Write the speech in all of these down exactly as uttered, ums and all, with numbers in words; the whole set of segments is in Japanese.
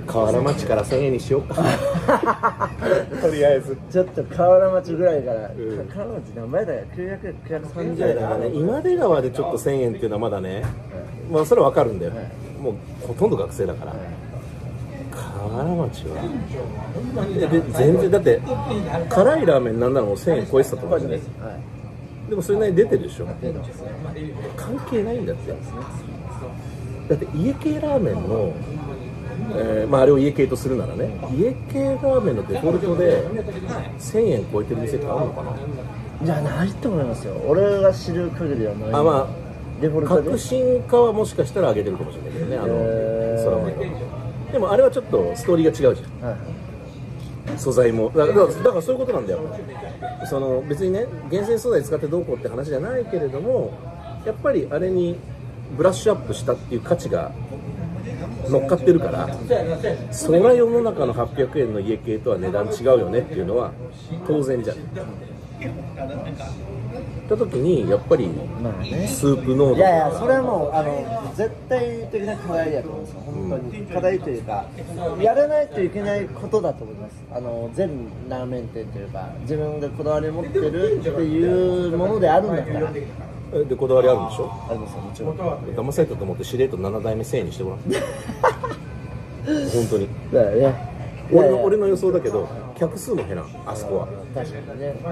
河原町からせんえんにしようかとりあえずちょっと河原町ぐらいから、うん、河原町何倍だよ、きゅうひゃくえん、きゅうひゃくさんじゅうえんだからね。 今出川でちょっとせんえんっていうのはまだね、はい、まあそれは分かるんだよ、はい、もうほとんど学生だから、はい、河原町はで全然だって辛いラーメンなんならもうせんえん超えてたと思うんです、はい、でもそれなりに出てるでしょ。関係ないんだって。だって家系ラーメンの、えーまあ、あれを家系とするならね、家系ラーメンのデフォルトでせんえん超えてる店ってあるのかな。 じゃないと思いますよ。俺が知る限りはない。 あ、まあデフォルトで革新家はもしかしたら上げてるかもしれないけどね、あの空前の。でもあれはちょっとストーリーが違うじゃん、はい、素材もだから、だからそういうことなんだよ。その別にね厳選素材使ってどうこうって話じゃないけれども、やっぱりあれにブラッシュアップしたっていう価値が乗っかってるから、そりゃ世の中のはっぴゃくえんの家系とは値段違うよねっていうのは当然じゃん。った時にやっぱりスープ濃度、 いやいや、それはもうあの絶対的な課題だと思うんですよ。本当に、うん、課題というかやらないといけないことだと思います。あの全ラーメン店というか自分がこだわり持ってるっていうものであるんだったら。 でこだわりあるんでしょ。 ありますよ、もちろん。 騙されたと思って司令塔なな代目せんえんにしてごらん本当にだよね。 俺の、俺の予想だけど客数も減らん、あそこは。 確かにね。ね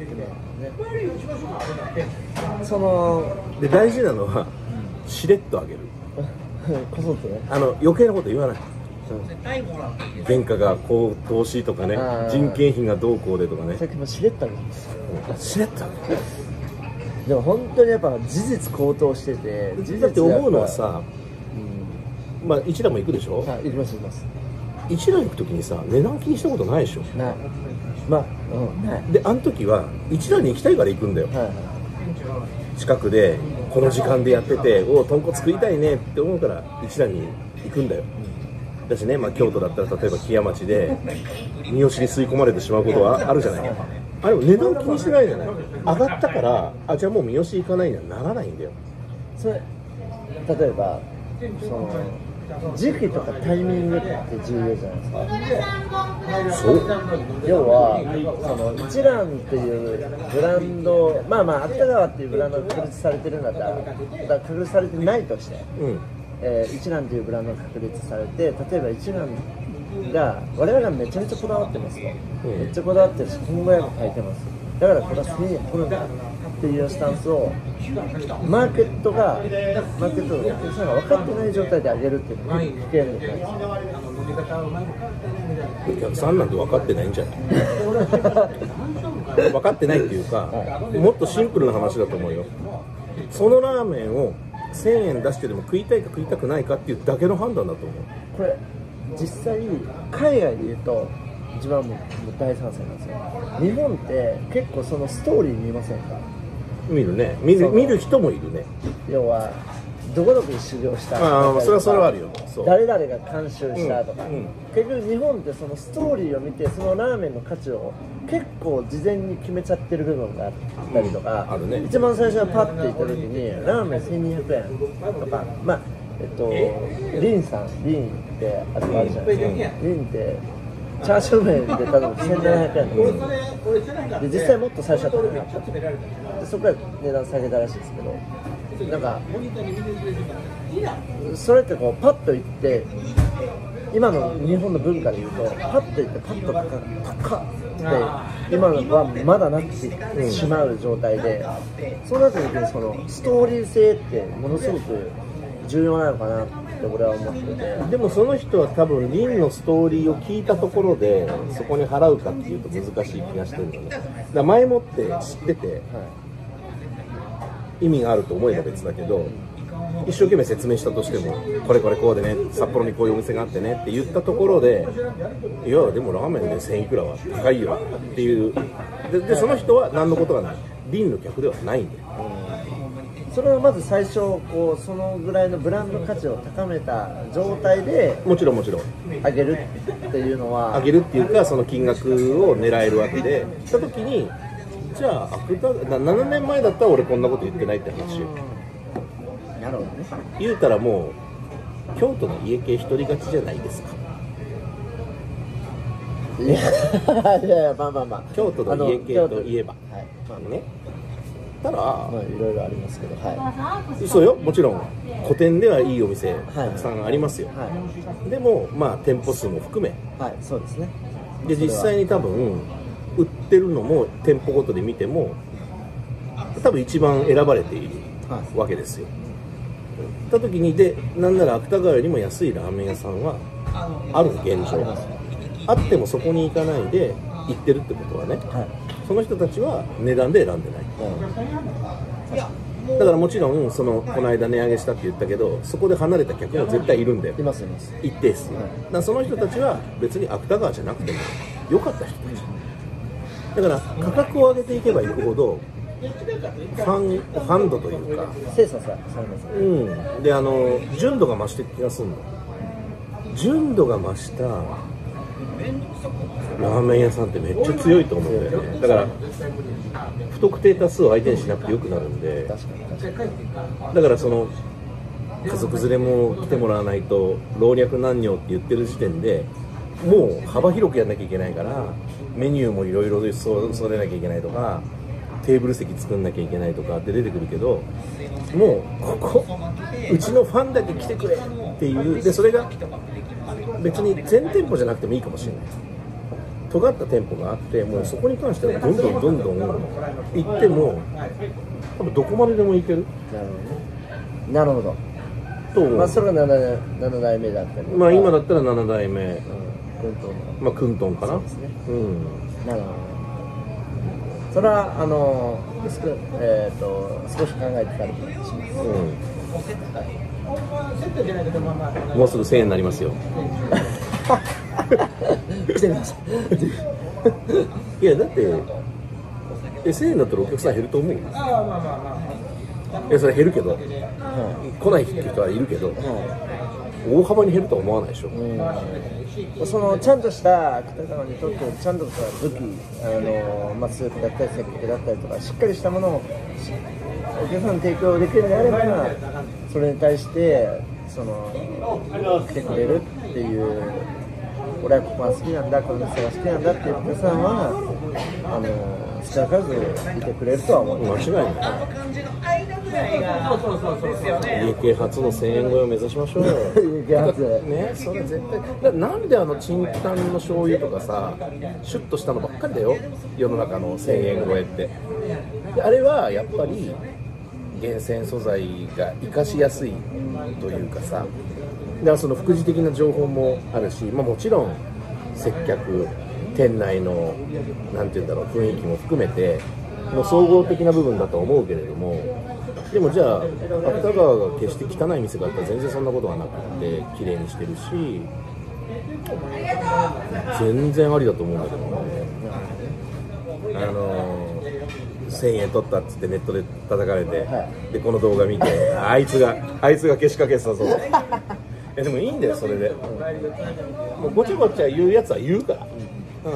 そので大事なのは、うん、しれっと上げるこそっとね、 あの余計なこと言わない。原価が高騰しとかね、人件費がどうこうでとかね、 さっきもしれっと上げるんですよ。 しれっと上げる。 でも本当にやっぱ事実高騰してて、事実だって思うのはさ、うん、まあ一蘭も行くでしょ。 はい、行きます行きます。 一蘭行くときにさ、値段気にしたことないでしょ。 ない。まあ、うん、ない。 で、あの時は一蘭に行きたいから行くんだよ。はいはい、近くでこの時間でやってて、おお豚骨食いたいねって思うから一蘭に行くんだよ。うん、だしね、まあ京都だったら例えば木屋町で三好に吸い込まれてしまうことはあるじゃない。あれも値段気にしてないじゃない。上がったからあじゃあもう三好行かないにはならないんだよ。 それ例えばその時期とかタイミングって重要じゃないですか。 そう要はその一蘭っていうブランド、まあまあ芥川っていうブランドが確立されてるんだったら、だから確立されてないとして、うん、えー、一蘭というブランドが確立されて、例えば一蘭が我々はめちゃめちゃこだわってますと、うん、めっちゃこだわってるし今後やも書いてます。だからこれはせんえん取るんだっていうスタンスをマーケットがマーケットのお客さんが分かってない状態で上げるっていうのは危険じゃないですか。 お客さんなんて分かってないんじゃない分かってないっていうか、はい、もっとシンプルな話だと思うよ。そのラーメンをせんえん出してでも食いたいか食いたくないかっていうだけの判断だと思う。 これ実際海外で言うと自分はもう大賛成なんですよ。日本って結構そのストーリー見ませんか。 見るね。見る、見る人もいるね。 要はどこどこに修行したとか、 ああ、それはそれはあるよ。 誰々が監修したとか、うんうん、結局日本ってそのストーリーを見てそのラーメンの価値を結構事前に決めちゃってる部分があったりとか、うん、あるね、一番最初はパッて行った時にラーメンせんにひゃくえんとか、まあえっとリンさん、リンってあそこあるじゃないですか。リンってチャーシュー麺で多分せんななひゃくえんとかで、実際もっと最初は高かったで、そこから値段下げたらしいですけど、なんかそれってこうパッといって今の日本の文化でいうとパッといってパッと高っって今のはまだなってしまう状態で、そうなった時にそのストーリー性ってものすごく重要なのかなって俺は思ってて。 でもその人は多分リンのストーリーを聞いたところでそこに払うかっていうと難しい気がしてるんだね。だから前もって知ってて、はい、意味があると思えば別だけど、一生懸命説明したとしてもこれこれこうでね、札幌にこういうお店があってねって言ったところで、いやでもラーメンでせんいくらは高いよっていう で, でその人は何のことがない、リンの客ではないんだよ。 それはまず最初こうそのぐらいのブランド価値を高めた状態でもちろんもちろん上げるっていうのは、 上げるっていうかその金額を狙えるわけで、した時にじゃあななねんまえだったら俺こんなこと言ってないって話よ。 なるほどね。 言うたらもう京都の家系一人勝ちじゃないですか。 いやいやいや、まあまあまあ、 京都の家系といえば、 はい、まあね、たら、まあいろいろありますけど、はい、そうよ、もちろん古典ではいいお店たくさんありますよ、 はい、 でもまあ店舗数も含め、 はい、そうですね。 で実際に多分売ってるのも店舗ごとで見ても多分一番選ばれているわけですよ。った時に、でなんなら芥川よりも安いラーメン屋さんはある現状、あってもそこに行かないで行ってるってことはね、はい、その人たちは値段で選んでない、うん、だからもちろんそのこの間値上げしたって言ったけど、そこで離れた客も絶対いるんだよ。 いますいます。 一定数、はい、だからその人たちは別に芥川じゃなくても良かった人たちだから、価格を上げていけばいくほどファン、ファン度というか精査されますね。 うん、であの純度が増してる気がするの。純度が増したラーメン屋さんってめっちゃ強いと思うんだよね。だから不特定多数を相手にしなくてよくなるんで、だからその家族連れも来てもらわないと老若男女って言ってる時点でもう幅広くやんなきゃいけないから、メニューもいろいろそれなきゃいけないとか、テーブル席作んなきゃいけないとかって出てくるけど、もうここうちのファンだけ来てくれっていう、でそれが別に全店舗じゃなくてもいいかもしれない。尖った店舗があって、もうそこに関してはどんどんどんどん行っても多分どこまででも行ける。 なるほど。と、まあそれが 7, 7代目だったり、 まあ今だったらなな代目、うん、 クントンの、 まあクントンかな。そうですね。うん。 なるほど。それはあのーえー、と少し考えてたりします、 うん、もうすぐせんえんになりますよ来てください。いやだってえせんえんだったらお客さん減ると思う。いやそれ減るけど、うん、来ない人はいるけど、うん、大幅に減るとは思わないでしょ、 うん、そのちゃんとした芥川にとってちゃんとした武器、あの、まあ、スープだったり接客だったりとかしっかりしたものをお客さんに提供できるのであれば、それに対してその来てくれるっていう、俺はここが好きなんだ、この店が好きなんだっていうお客さんはあの少なからずいてくれるとは思う。 間違いない。家系初のせんえん超えを目指しましょうよ。 家系初ね、それ絶対。なんであのチンタンの醤油とかさ、シュッとしたのばっかりだよ。世の中のせんえん超えって。であれはやっぱり厳選素材が活かしやすいというかさ。だからその副次的な情報もあるし、まあもちろん接客、店内のなんていうんだろう雰囲気も含めてもう総合的な部分だと思うけれども、でもじゃあ芥川が決して汚い店があったら全然そんなことがなくて綺麗にしてるし、全然ありだと思うんだけどね。あのせんえん取ったっつってネットで叩かれて、はい、でこの動画見てあいつがあいつがけしかけてたぞえでもいいんだよそれで、もうごちゃごちゃ言うやつは言うから、うん、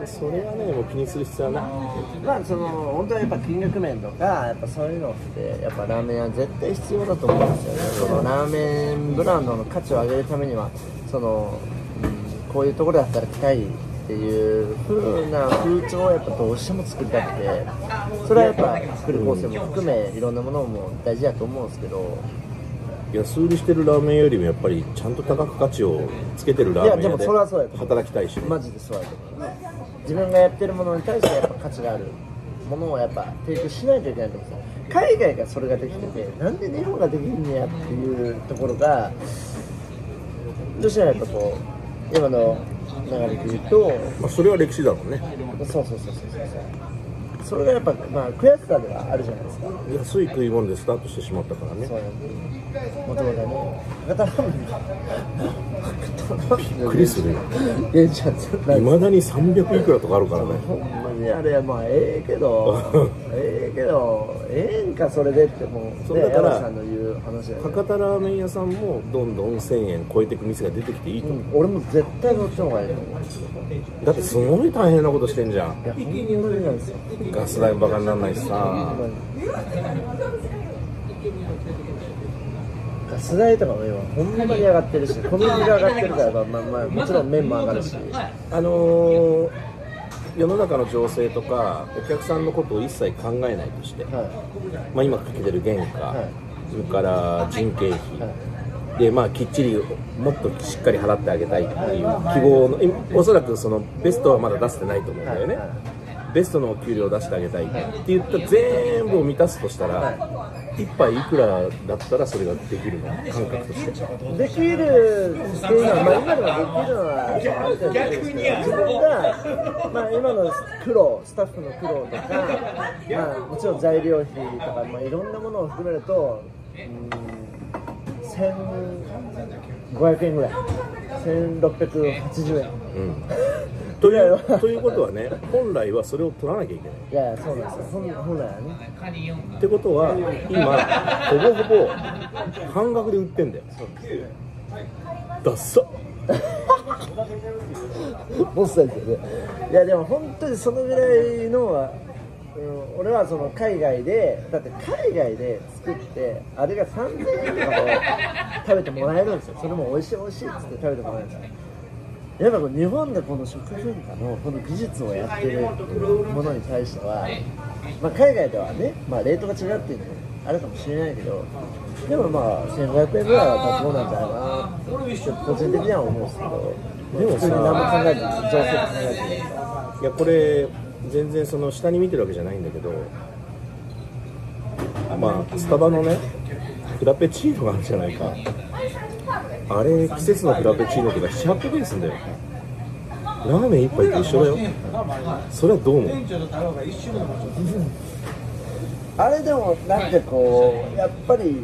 それはねもう気にする必要はない。 まあその本当はやっぱ金額面とかやっぱそういうのってやっぱラーメンは絶対必要だと思うんですよね。そのラーメンブランドの価値を上げるためにはその、うん、こういうところだったら来たいっていう風な風潮をやっぱどうしても作りたくて、それはやっぱ作る構成も含めいろんなものも大事だと思うんですけど、 安売りしてるラーメンよりもやっぱりちゃんと高く価値をつけてるラーメン屋で働きたいし、ね、 マジでそうやと思う。自分がやってるものに対してやっぱ価値があるものをやっぱ提供しないといけないと思うんですよ。海外がそれができててなんで日本ができるんやっていうところがどうしてもやっぱこう今の流れで言うと、 まあ、それは歴史だもんね。 そうそうそうそうそう、それがやっぱ、まあ、悔しさではあるじゃないですか。 安い食い物でスタートしてしまったからね。 そうなんです。もともとね、博多ラーメンびっくりするよ。いまだにさんびゃくいくらとかあるからね。 ほんまにあれ、まあええけど、ええけど、ええんかそれでってもう、 そうだから、 さんの言う話だよね。 博多ラーメン屋さんもどんどんせんえん超えていく店が出てきていいと思う。 うん、俺も絶対そっちの方がいいと思う。 だってすごい大変なことしてんじゃん。 いや、ほんまになんですよ。 ガス代もバカにならないしさ。 ガス代とかも今ほんまに上がってるし、小麦が上がってるから、まあまあ、もちろん麺も上がるし、 あのー、世の中の情勢とかお客さんのことを一切考えないとして、はい、まあ、今かけてる原価、はい、それから人件費、はい、でまあきっちりもっとしっかり払ってあげたいっていう希望の、おそらくそのベストはまだ出せてないと思うんだよね、はいはい、ベストのお給料を出してあげたいって言った全部を満たすとしたら、はい、一杯いくらだったらそれができるの、感覚としてできるっていうのは、まあ、今でもできるのはある程度ですけど、自分が、まあ、今の苦労、スタッフの苦労とか、まあ、もちろん材料費とか、まあ、いろんなものを含めると、うん、せんごひゃくえんぐらい、せんろっぴゃくはちじゅうえん、うんという、ということはね、本来はそれを取らなきゃいけない。 いやいや、そうなんですよ、本, 本来はね。 ってことは、今、ほぼほぼ半額で売ってんだよ。そうですね。ダッサボスですよね。いや、でも本当にそのぐらいのは、うん、俺はその海外で、だって海外で作って、あれがさんぜんえんとかで食べてもらえるんですよ。それも美味しい美味しいっつって食べてもらえるんですよ。やっぱ日本でこの食文化のこの技術をやってるものに対しては、まあ、海外ではね、まあ、レートが違うっていうのもあるかもしれないけど、でもまあせんごひゃくえんぐらいは妥当なんじゃないかなって個人的には思うんですけど、でも普通に何も考えずに情勢考えてる。 いやこれ全然その下に見てるわけじゃないんだけど、まあスタバのねフラペチーノがあるじゃないか。あれ季節のフラペチーノとかななひゃくえんすんだよ。ラーメン一杯と一緒だよ。それはどう思う？ あれでもなんかこうやっぱり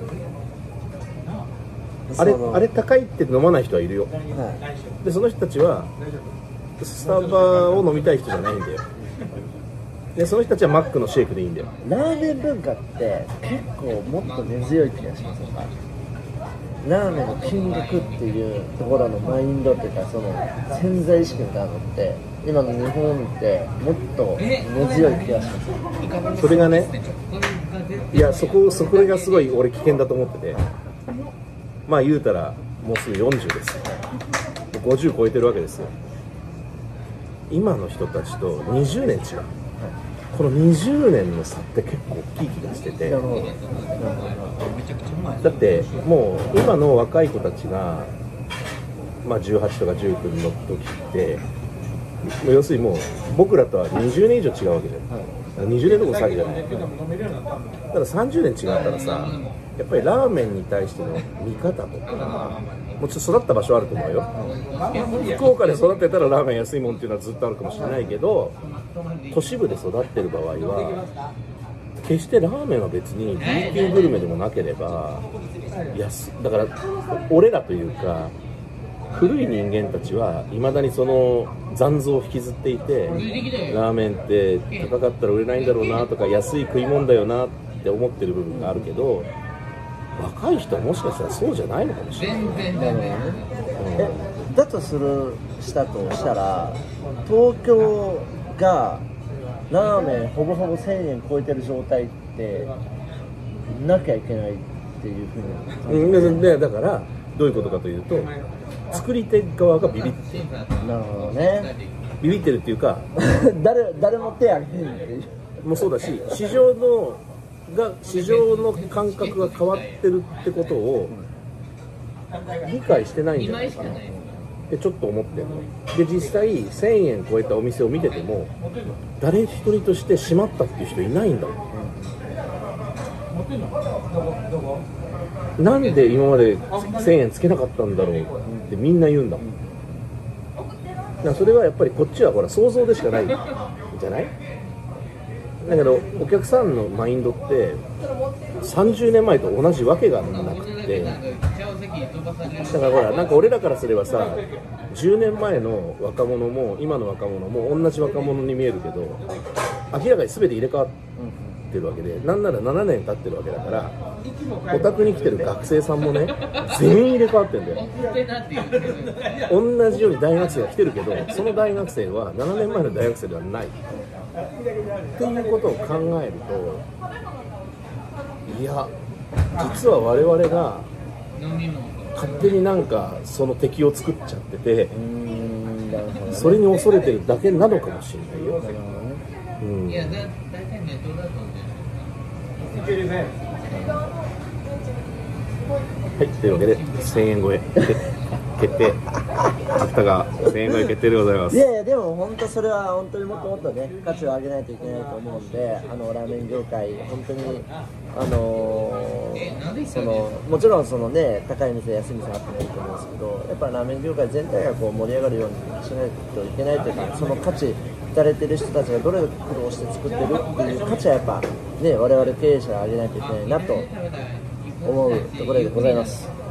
あれあれ高いって飲まない人はいるよ、はい、でその人たちはスタバを飲みたい人じゃないんだよ。でその人たちはマックのシェイクでいいんだよ。 ラーメン文化って結構もっと根強い気がしますか？ラーメンの金額っていうところのマインドっていうか、その潜在意識みたいなのって今の日本ってもっと根強い気がします。 それがね、いやそこそこがすごい俺危険だと思ってて、まあ言うたらもうすぐよんじゅうですよ。ごじゅう超えてるわけですよ。今の人たちとにじゅうねん違う。このにじゅうねんの差って結構大きい気がしてて、だってもう今の若い子たちが、まあ、じゅうはちとかじゅうきゅうの時って要するにもう僕らとはにじゅうねん以上違うわけじゃない、にじゅうねんどころ詐欺じゃない。だからさんじゅうねん違ったらさ、やっぱりラーメンに対しての見方とか、もうちょっと育った場所あると思うよ。福岡で育てたらラーメン安いもんっていうのはずっとあるかもしれないけど、都市部で育ってる場合は決してラーメンは別に B 級グルメでもなければ安だから、俺らというか古い人間たちはいまだにその残像を引きずっていて、ラーメンって高かったら売れないんだろうなとか、安い食い物だよなって思ってる部分があるけど、若い人はもしかしたらそうじゃないのかもしれない。 えだとするしたとしたら、東京がラーメンほぼほぼせんえん超えてる状態ってなきゃいけないっていうふうに、 うん、でだからどういうことかというと、作り手側がビビってる。 なるほどね。 ビビってるっていうか誰誰も手挙げへんっていうもうそうだし、市場のが市場の感覚が変わってるってことを理解してないんじゃないかなってちょっと思ってるので、実際せんえん超えたお店を見てても誰一人として閉まったっていう人いないんだもん。なんで今までせんえんつけなかったんだろうってみんな言うんだもん。だからそれはやっぱりこっちはほら想像でしかないじゃない。だけどお客さんのマインドってさんじゅうねんまえと同じわけがなくて、だからほらなんか俺らからすればさ、じゅうねんまえの若者も今の若者も同じ若者に見えるけど、明らかに全て入れ替わってるわけで、なんならななねん経ってるわけだから、お宅に来てる学生さんもね全員入れ替わってんだよ。同じように大学生が来てるけど、その大学生はななねんまえの大学生ではないっていうことを考えると、いや実は我々が勝手になんかその敵を作っちゃってて、うーん、なるほどね、それに恐れてるだけなのかもしれないよ。なるほどね。うん。はい、というわけでせんえん超え決定。芥川せんえん超え決定でございます。 いやいや、でも本当それは本当にもっともっとね価値を上げないといけないと思うんで、あのラーメン業界本当にあのー、そのもちろんそのね高い店安い店あってもいいと思うんですけど、やっぱラーメン業界全体がこう盛り上がるようにしないといけないというか、その価値されてる人たちがどれだけ苦労して作ってるっていう価値はやっぱね我々経営者が上げないといけないなと思うところでございます。